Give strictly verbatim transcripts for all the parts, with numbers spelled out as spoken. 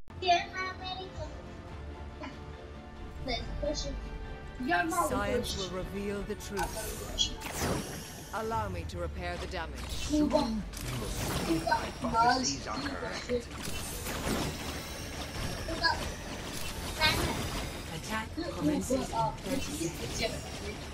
Science will reveal the truth. Allow me to repair the damage. Hypotheses are correct. Attack commences in thirty seconds.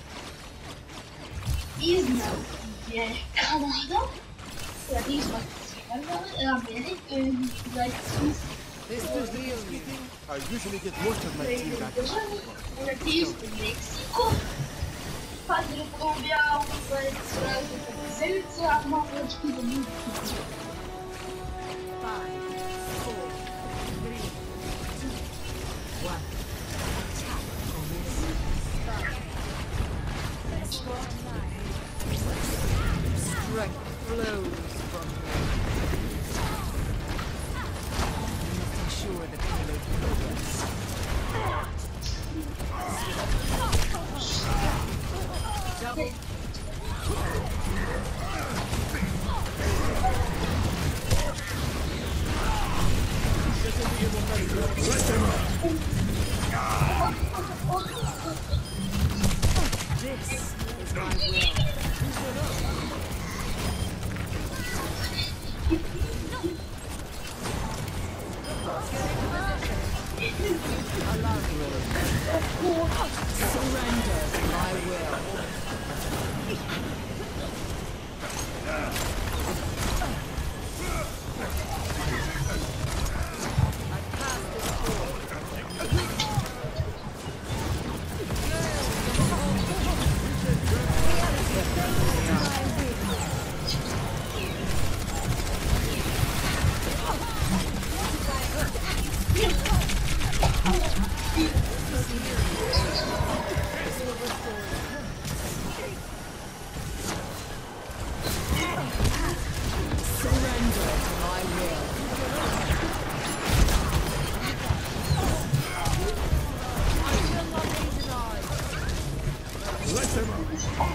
These no, yeah, Canada. Yeah, these ones. I'm American, like This will heal you. I usually get most of my tea back. and these in Mexico. Padre Colombia, like Zelda, I'm not going to be the new people. Five, four, three, two, one. Attack commences. Strength flows from me. Ensure the payload progress. Double. This is my will. Surrender to my will. I've passed this door. Surrender to my will. I will not be denied. Let them out.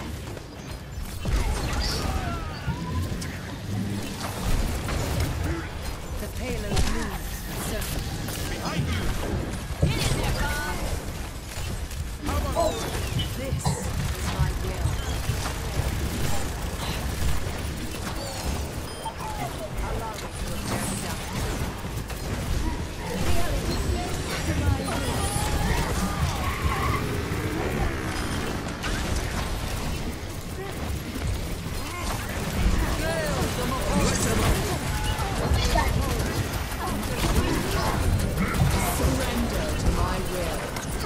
The payload moves. Behind you. This is my will. Allow me to repair the damage. Surrender to my will.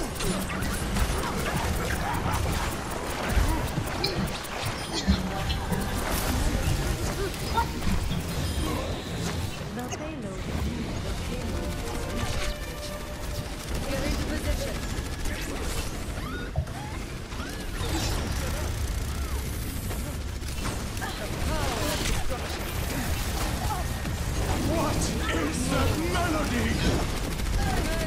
The payload. The payload. Get into position. What is that melody?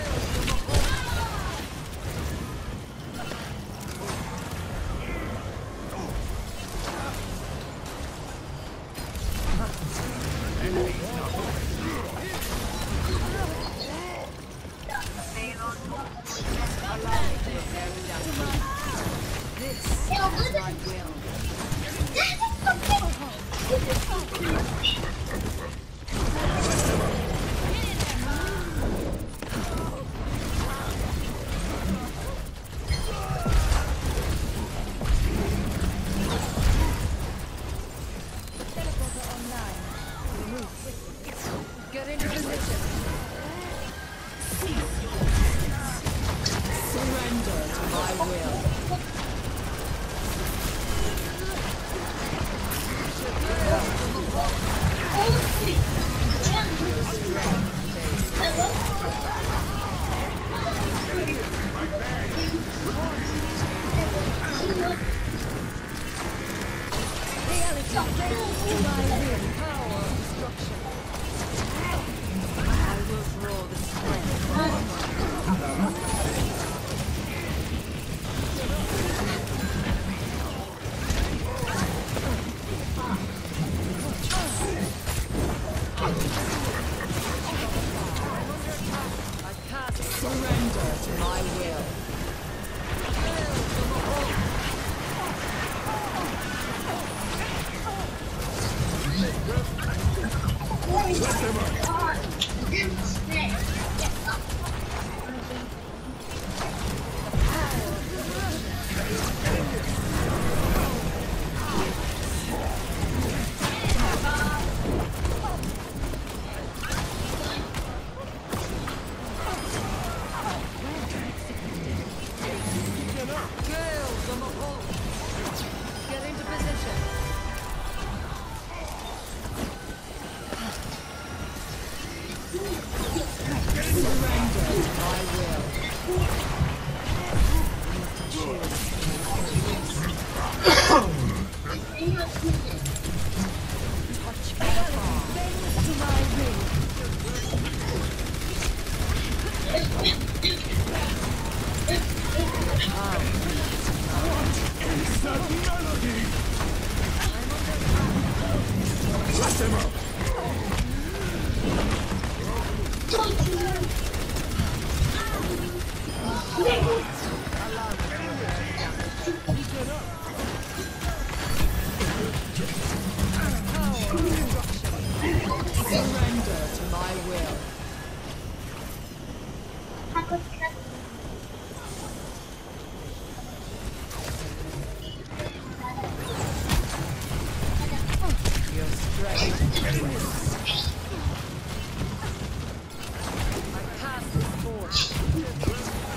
Allow me to repair the damage. This is my will. Get into position. Surrender to my will. I will draw the strength. my will. Get into position. Surrender to my will. Touch fire. To my will. It's that melody! Let them up! Surrender to my will. Your strength. I pass this force.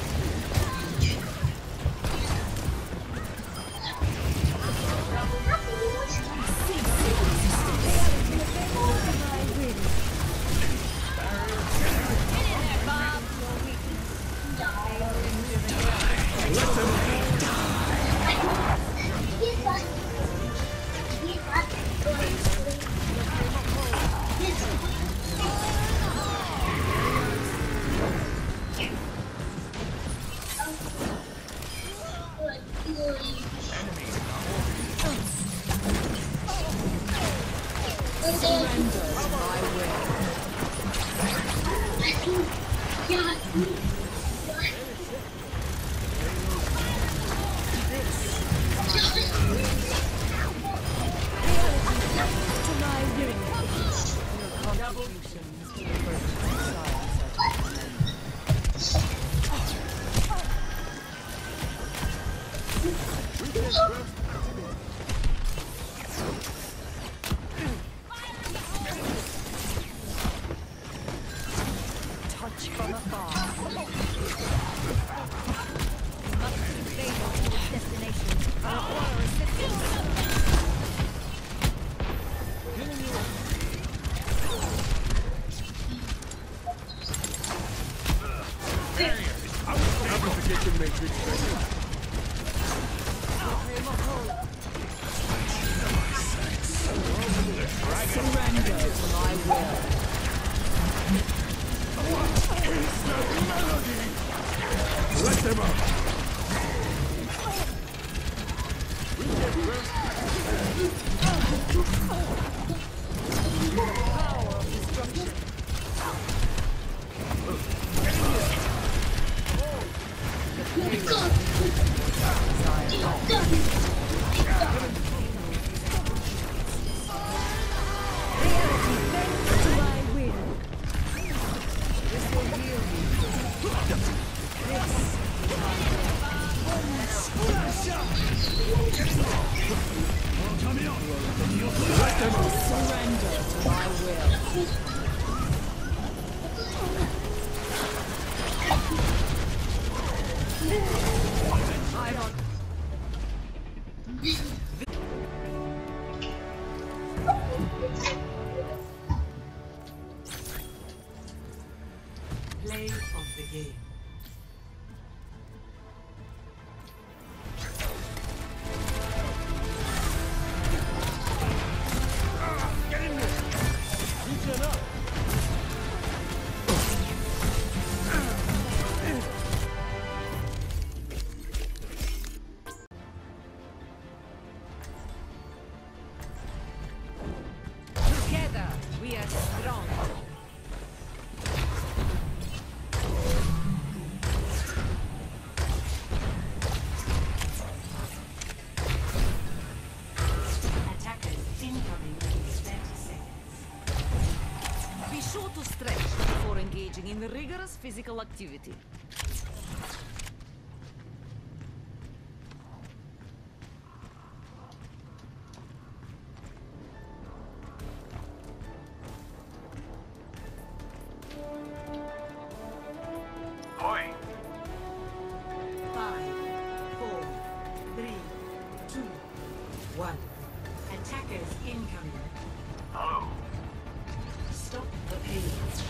Touch from afar. Must be faithful to its destination. Require assistance. Never forget to make good choices. Surrender to my will. It's that melody! Let them up! We get Power of destruction. To my will. This will heal you. This is my surrender to my will. I don't. Play of the game. Get in there! Reach it up! Together we are strong. Dangerous physical activity. Five, four, three, two, one. Attackers incoming. Hello. Stop the pain.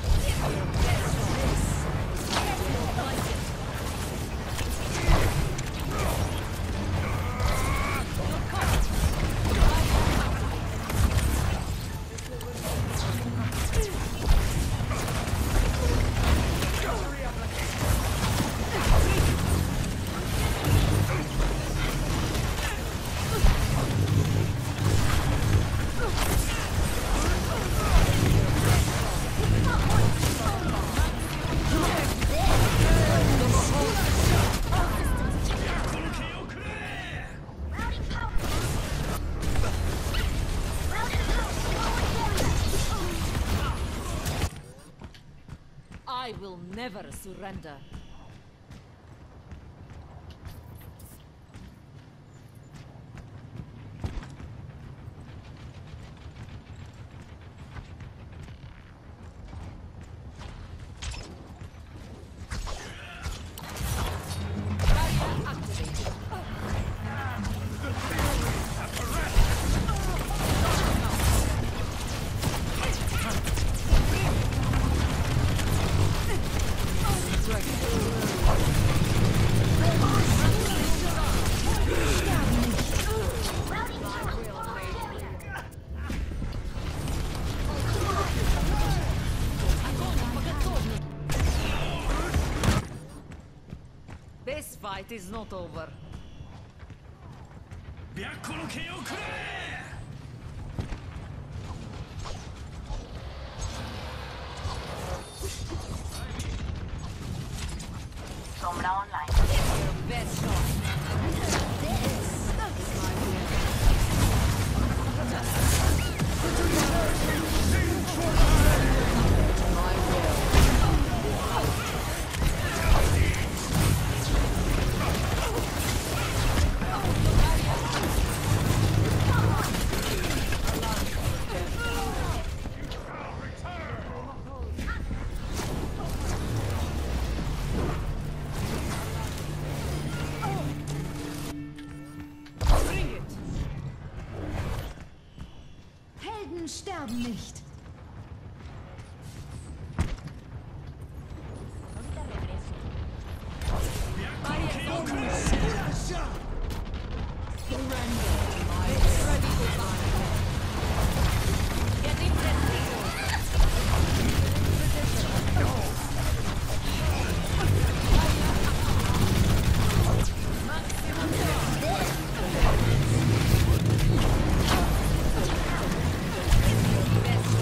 I will never surrender. Barrier activated. This fight is not over. Sombra online. Best shot. Bring it. Helden sterben nicht. Best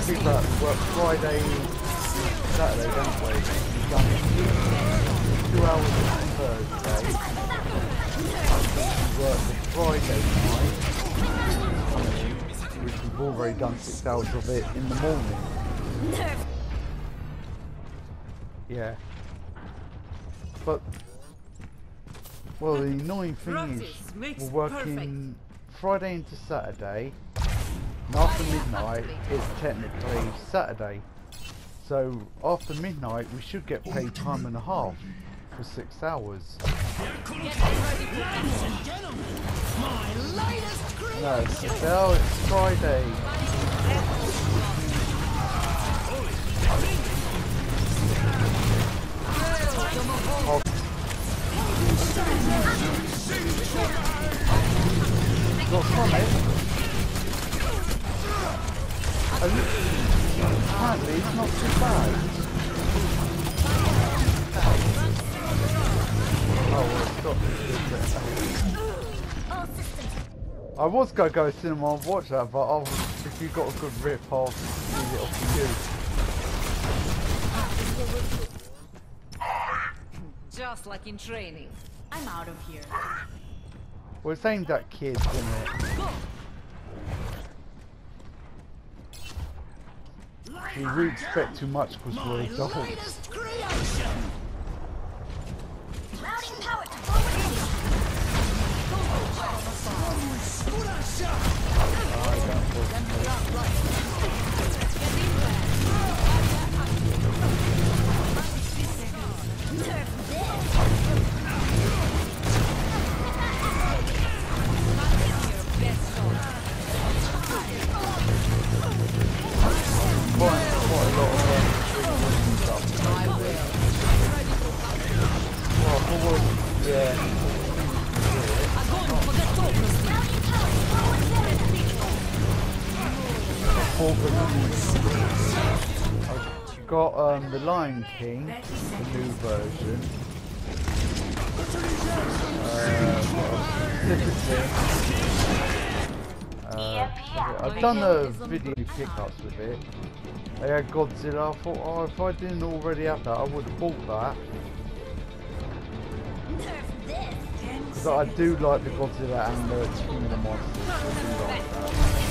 pick up work Friday, Saturday, don't we? We've done two, two hours on Thursday. We work the Friday night, which we've already done six hours of it in the morning. Yeah. But, well, the annoying thing is, we're working Friday into Saturday, and after midnight, it's technically Saturday. So, after midnight, we should get paid time and a half for six hours. No, it's, oh, it's Friday. Oh. Got Sonic. Apparently it's not too bad. Oh, well, it's got I was going to go to cinema and watch that, but I'll, if you got a good rip, I'll leave it up to you. Just like in training. I'm out of here. Well, it's aimed at kids, isn't it? We really expect too much because we're adults. Routing power to forward I've got um, the Lion King, the new version. Uh, uh, I've done a video pickups with it. They had Godzilla. I thought, oh, if I didn't already have that, I would have bought that. Because I do like the Godzilla and the King of the Monsters. I do like that.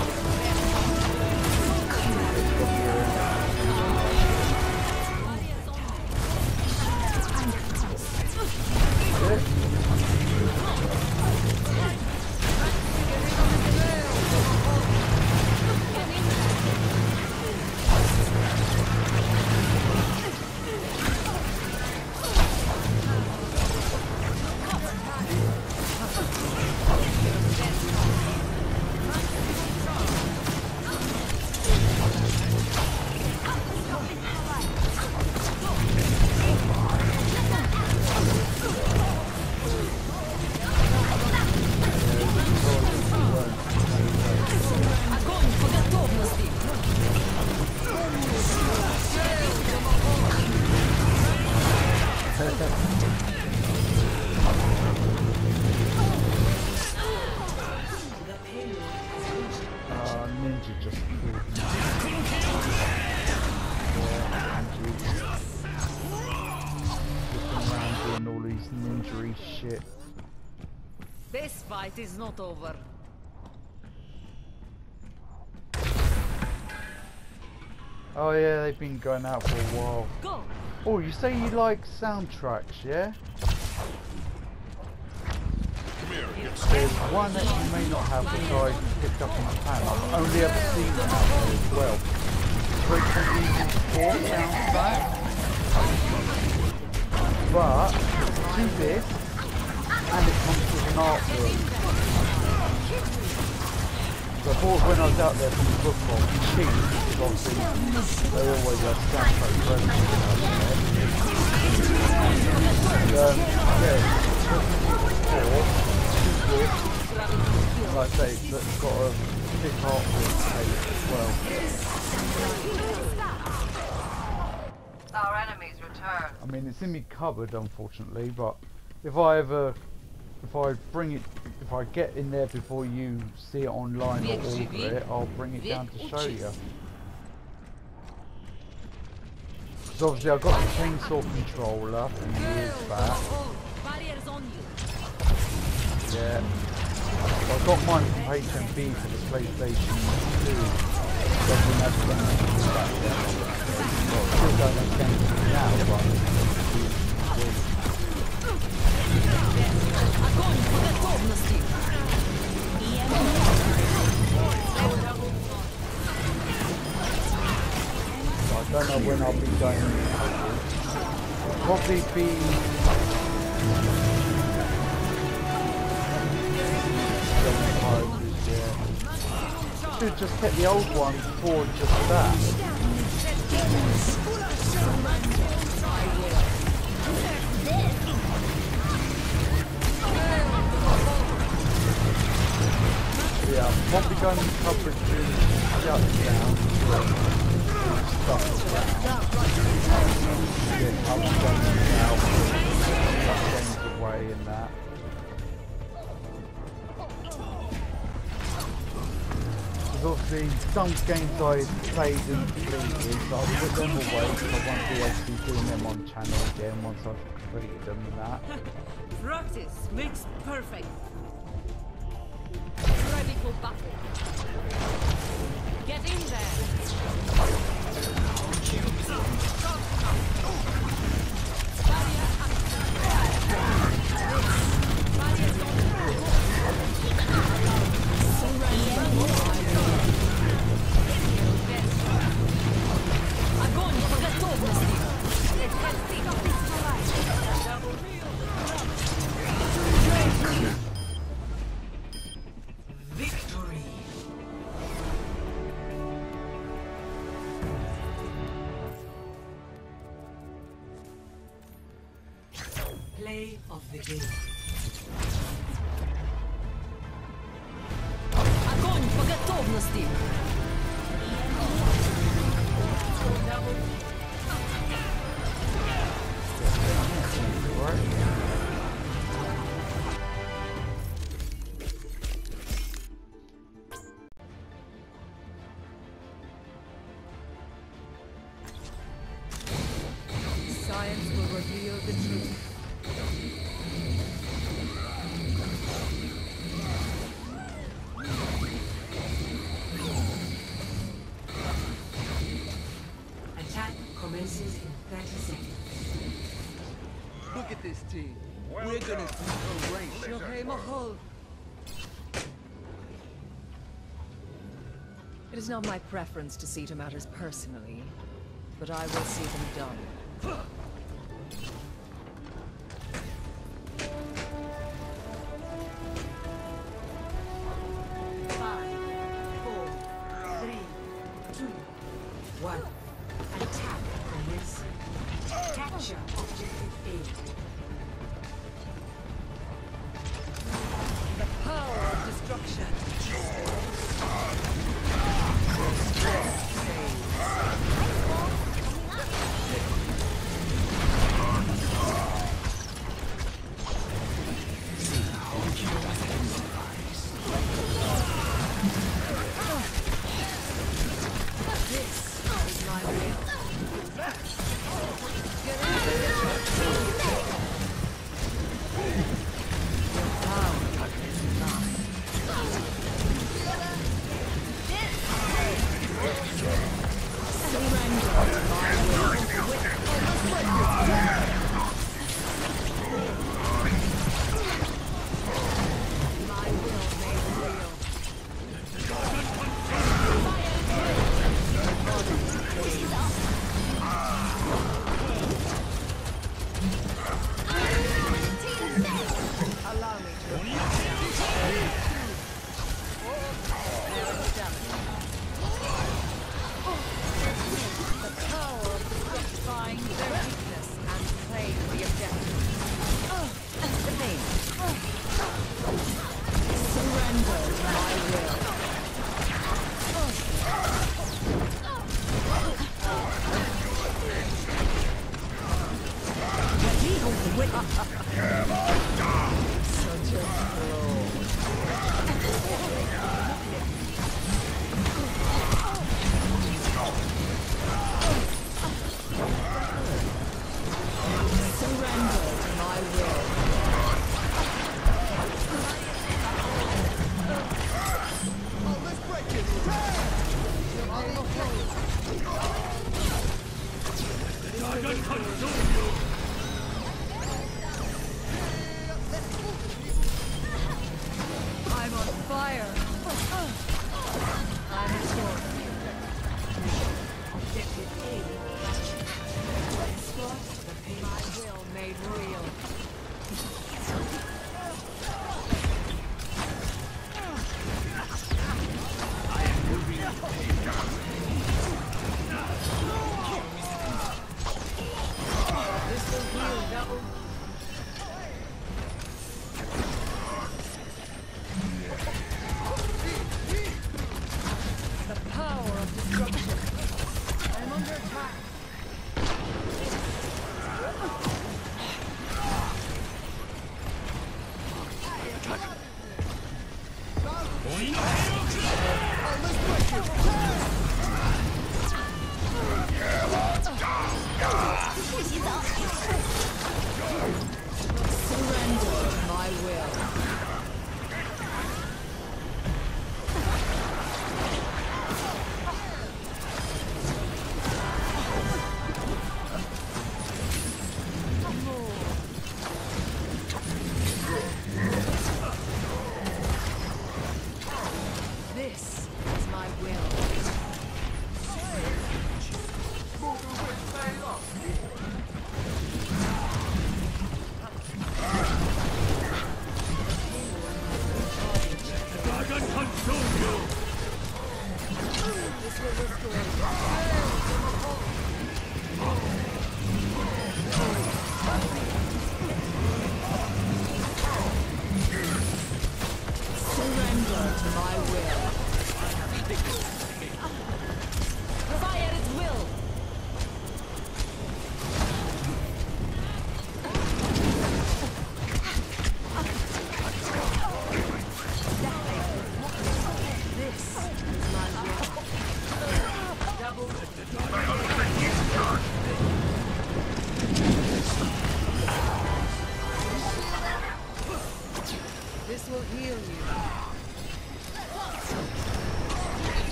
Shit. This fight is not over. Oh yeah, they've been going out for a while. Go. Oh, you say you like soundtracks, yeah? There's one that you may not have, which I picked up on Japan. I've only ever seen them out there as well. Resident Evil four soundtrack. But to this, and it comes with an artwork. So I thought when I was out there from the book on cheap, because obviously they always have soundtrack relatives out there. And um, yeah, four, two like I say, it's got a big artwork page as well. Our enemies return. I mean, it's in my cupboard, unfortunately, but if I ever, if I bring it, if I get in there before you see it online or order it, I'll bring it down to show you. So obviously I got the chainsaw controller from years back. Barriers on you. Yeah. I got mine from H M V for the PlayStation two. So I didn't have to run anything back then. Well, still don't have games now, but Огонь по готовности. I don't know when I'll be going. It'll probably be should just get the old one for just that. Yeah, I'm probably going to cover it to shut it down. Stuff around. Get up games out, shut games away and that. Because obviously some games I played and completed, so I'll put them away because I won't be obviously doing them on channel again once I've completed them and that. Practice makes perfect. Ready for battle. Get in there. Огонь по готовности. Victory. Play of the game. Огонь по готовности. Science will reveal the truth. Attack commences in thirty seconds. Look at this team. We're gonna do a race. It is not my preference to see to matters personally, but I will see them done. Five, four, three, two, one. Attack commencing. Capture objective A. The power of destruction.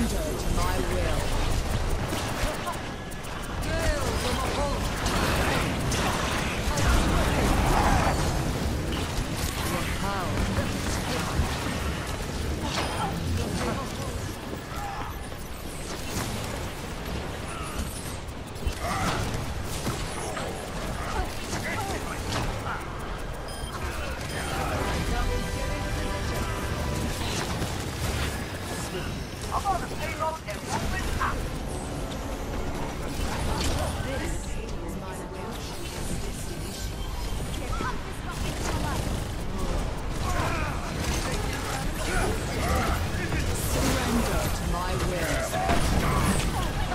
Surrender to my will. Gale from above. Your power. Surrender to my will.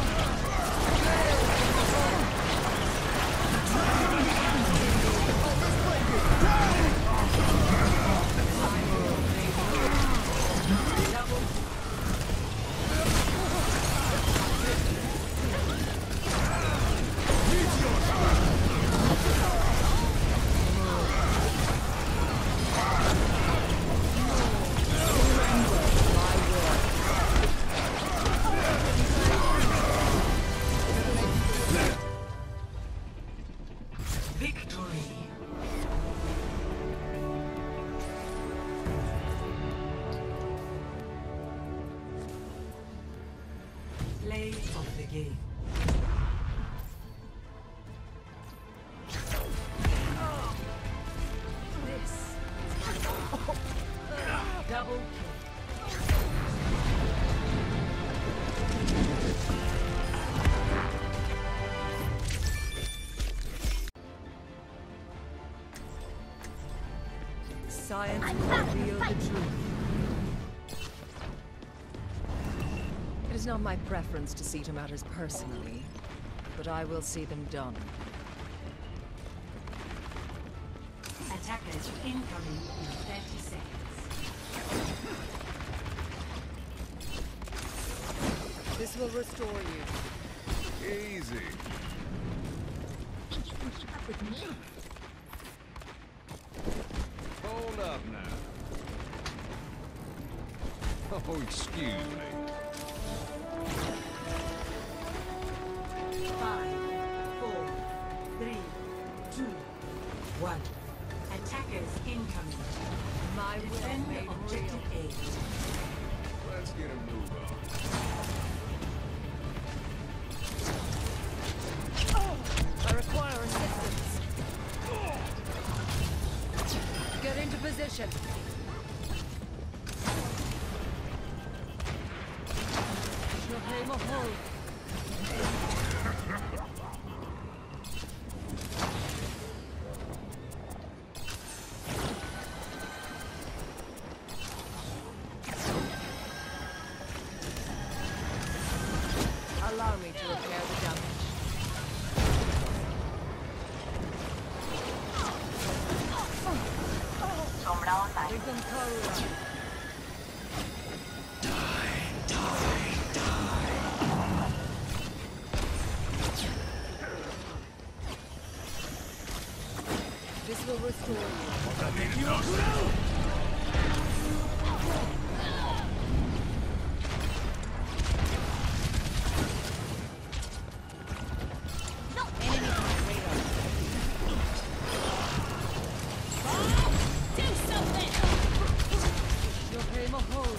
Victory. Play of the game. This Double kill. science will reveal the truth. It is not my preference to see to matters personally, but I will see them done. Attackers incoming in thirty seconds. This will restore you. Easy. With me? Hold up now. Oh, excuse me. Five, four, three, two, one. Attackers incoming. My will Defend made objective real. A. Let's get a move on. I require assistance. Get into position. Shohei Mahol. Allow me to repair the damage. Ribbon Kaura. This will restore you. Enemy on the radar. Do something! Shohei Mahol.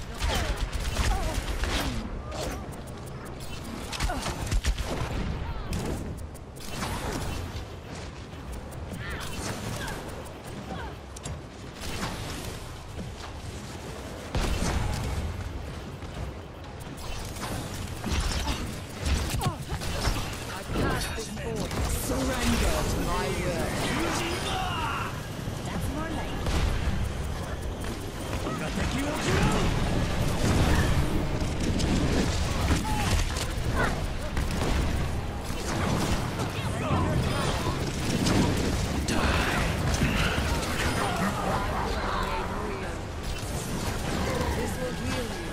I pass this board. Surrender to my will. That's more like This will heal you.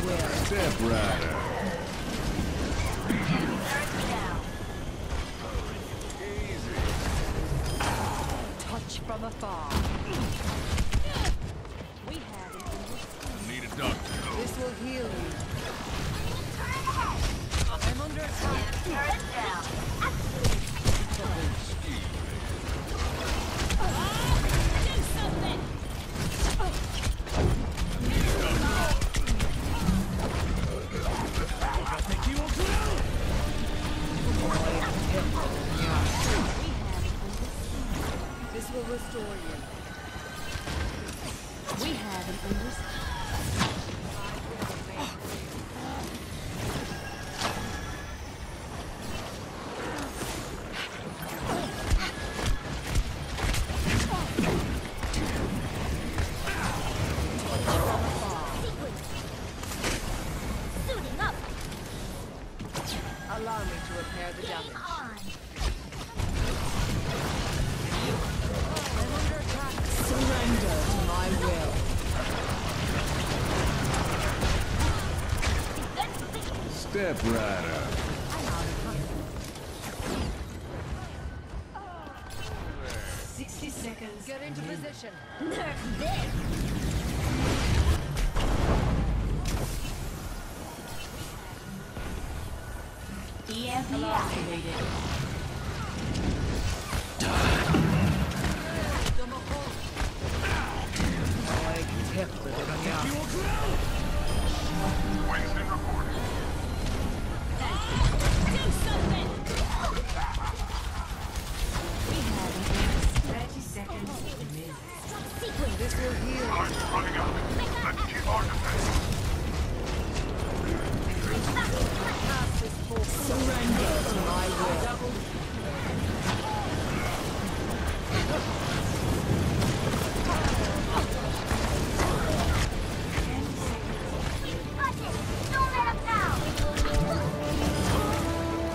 will. Step rider. Touch from afar. We have an understanding. Need a doctor. This will heal you. I'm under attack. Do something. This will restore you. We have an understanding. Suiting up. Allow me to repair the damage. I'm under attack. Surrender to my will. Step rider. sixty seconds. Get into position. Nerf this. E M P activated. Do something. We have an thirty seconds remaining. sequence. This will heal. Cast this force. Surrender to my will. Don't let him down.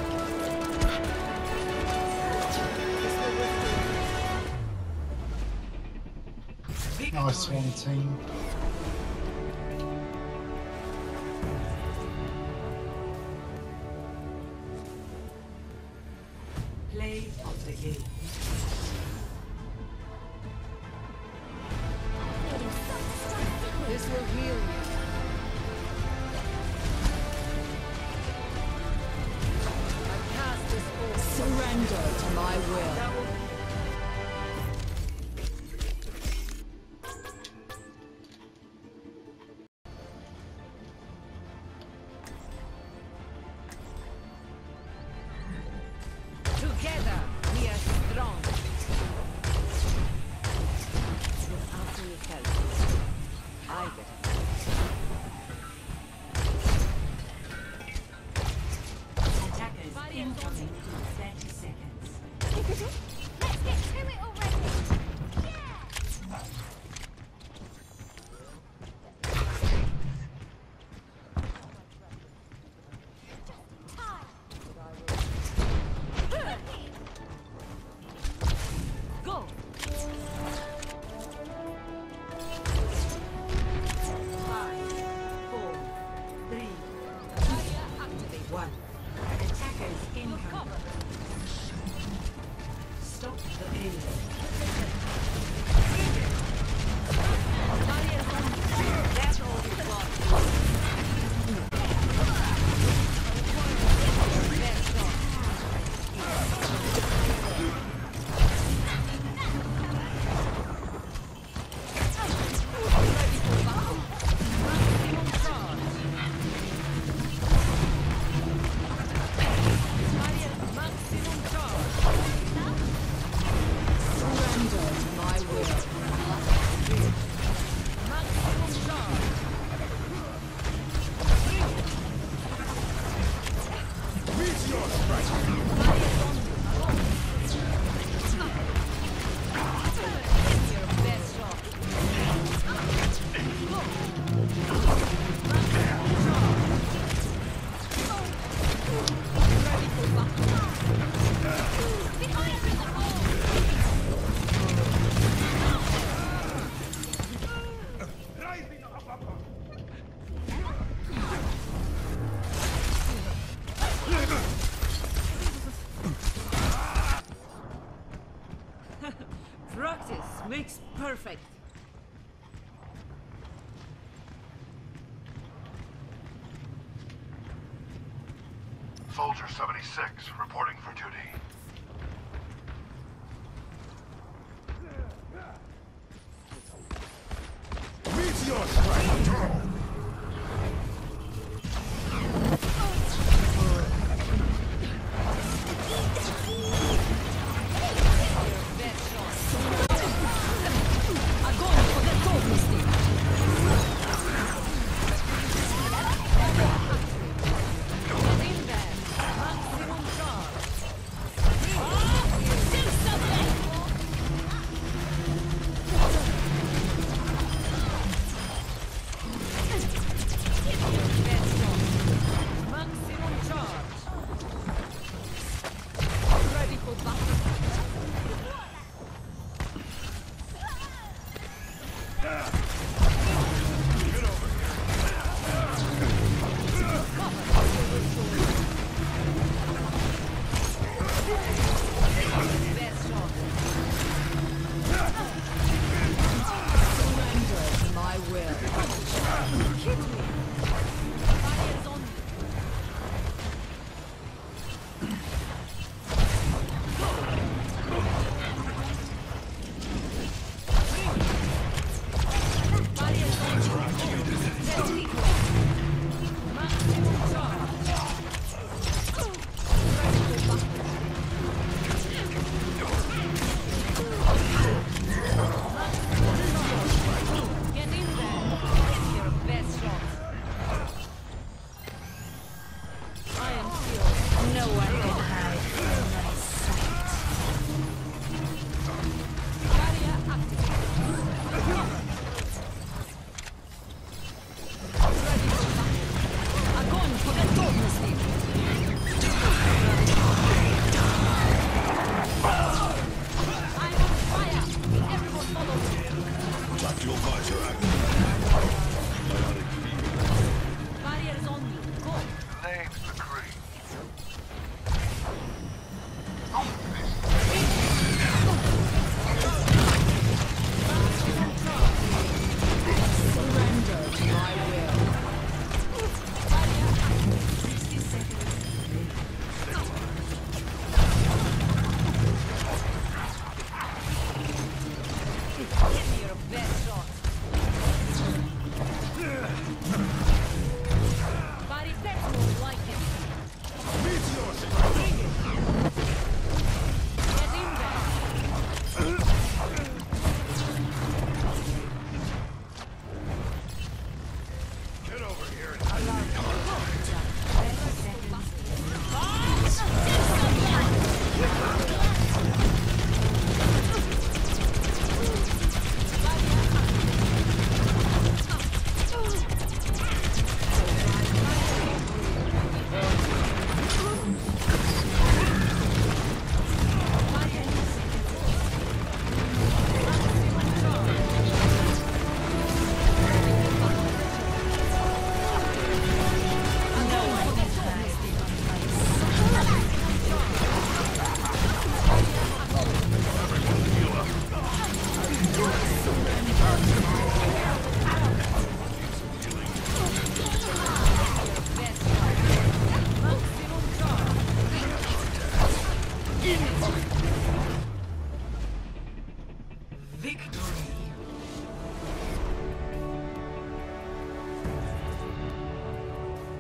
Nice one, team. Play of the game. This will heal you. I cast this force. Surrender to my will. Together, we are strong. perfect. Soldier seventy-six, reporting for duty. Meteor strike!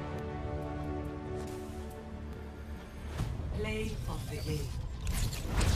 Play of the game.